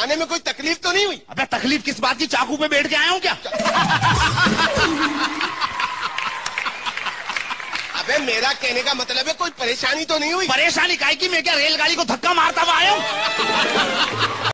आने में कोई तकलीफ तो नहीं हुई? अबे तकलीफ किस बात की, चाकू पे बैठ के आया हूँ क्या? अबे मेरा कहने का मतलब है कोई परेशानी तो नहीं हुई? परेशानी काहे की, मैं क्या रेलगाड़ी को धक्का मारता हुआ आया हूँ?